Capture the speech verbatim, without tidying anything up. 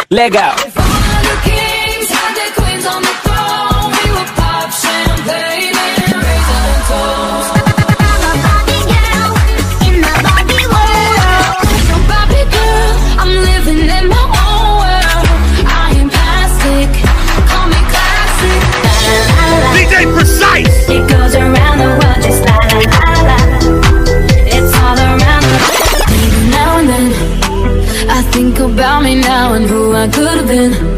Let go. If all of the kings had their queens on the throne, we would pop champagne and raise our toast. I'm a Barbie girl in the Barbie world. No Barbie girl, I'm living in my own world. I am plastic, call me classic. La, la, la. D J Precise. It goes around the world just la la la la. It's all around the world. Now and then I think about me now and who I could have been.